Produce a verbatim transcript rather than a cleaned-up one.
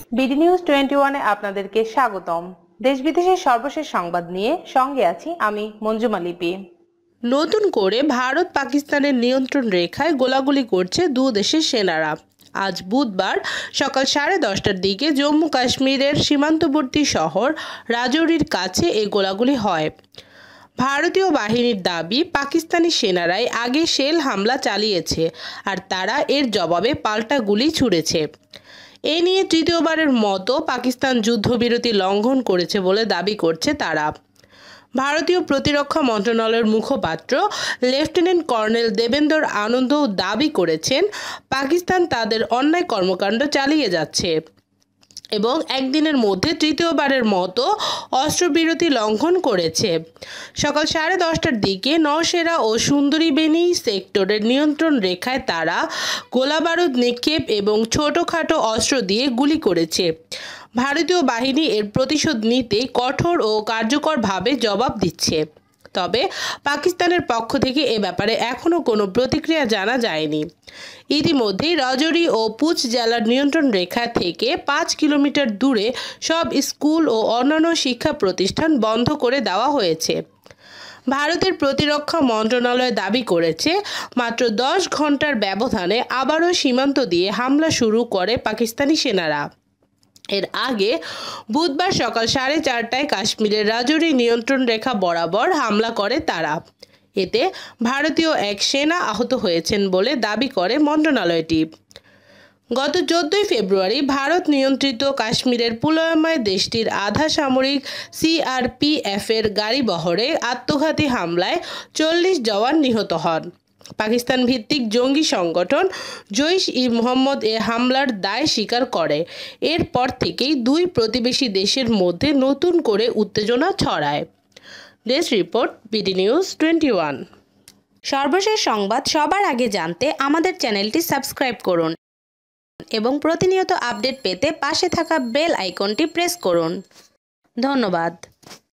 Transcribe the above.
BD news twenty ওয়ানে আপনাদেরকে স্বাগতম। দেশ বিদেশের সর্বশেষ সংবাদ নিয়ে সঙ্গে আছি আমি মঞ্জুমা লিপি। নতুন করে ভারত পাকিস্তানের নিয়ন্ত্রণ রেখায় গোলাগুলি করছে দু দেশের সেনারা। আজ বুধবার সকাল সাড়ে দশটার দিকে জম্মু কাশ্মীরের সীমান্তবর্তী শহর রাজৌরির কাছে এই গোলাগুলি হয়। ভারতীয় বাহিনীর দাবি, পাকিস্তানি সেনারাই আগে শেল হামলা চালিয়েছে আর তারা এর জবাবে পাল্টা গুলি ছুড়েছে। এ নিয়ে তৃতীয়বারের মতো পাকিস্তান যুদ্ধবিরতি লঙ্ঘন করেছে বলে দাবি করছে তারা। ভারতীয় প্রতিরক্ষা মন্ত্রণালয়ের মুখপাত্র লেফটেন্যান্ট কর্নেল দেবেন্দর আনন্দ দাবি করেছেন, পাকিস্তান তাদের অন্যায় কর্মকাণ্ড চালিয়ে যাচ্ছে এবং একদিনের মধ্যে তৃতীয়বারের মতো অস্ত্রবিরতি লঙ্ঘন করেছে। সকাল সাড়ে দশটার দিকে নওশেরা ও সুন্দরীবেনি সেক্টরের নিয়ন্ত্রণ রেখায় তারা গোলাবারুদ নিক্ষেপ এবং ছোটোখাটো অস্ত্র দিয়ে গুলি করেছে। ভারতীয় বাহিনী এর প্রতিশোধ নিতে কঠোর ও কার্যকরভাবে জবাব দিচ্ছে। তবে পাকিস্তানের পক্ষ থেকে এ ব্যাপারে এখনও কোনো প্রতিক্রিয়া জানা যায়নি। ইতিমধ্যেই রাজৌরি ও পুঞ্চ জেলার নিয়ন্ত্রণ রেখা থেকে পাঁচ কিলোমিটার দূরে সব স্কুল ও অন্যান্য শিক্ষা প্রতিষ্ঠান বন্ধ করে দেওয়া হয়েছে। ভারতের প্রতিরক্ষা মন্ত্রণালয় দাবি করেছে, মাত্র দশ ঘন্টার ব্যবধানে আবারও সীমান্ত দিয়ে হামলা শুরু করে পাকিস্তানি সেনারা। এর আগে বুধবার সকাল সাড়ে চারটায় কাশ্মীরের রাজৌরি নিয়ন্ত্রণ রেখা বরাবর হামলা করে তারা। এতে ভারতীয় এক সেনা আহত হয়েছেন বলে দাবি করে মন্ত্রণালয়টি। গত চোদ্দই ফেব্রুয়ারি ভারত নিয়ন্ত্রিত কাশ্মীরের পুলওয়ামায় দেশটির আধা সামরিক সিআরপিএফের গাড়িবহরে আত্মঘাতী হামলায় চল্লিশ জওয়ান নিহত হন। পাকিস্তান ভিত্তিক জঙ্গি সংগঠন জৈশ ই মোহাম্মদ এ হামলার দায় স্বীকার করে। এরপর থেকেই দুই প্রতিবেশী দেশের মধ্যে নতুন করে উত্তেজনা ছড়ায়। Desk report, BD news twenty one. সর্বশেষ সংবাদ সবার আগে জানতে আমাদের চ্যানেলটি সাবস্ক্রাইব করুন এবং প্রতিনিয়ত আপডেট পেতে পাশে থাকা বেল আইকনটি প্রেস করুন। ধন্যবাদ।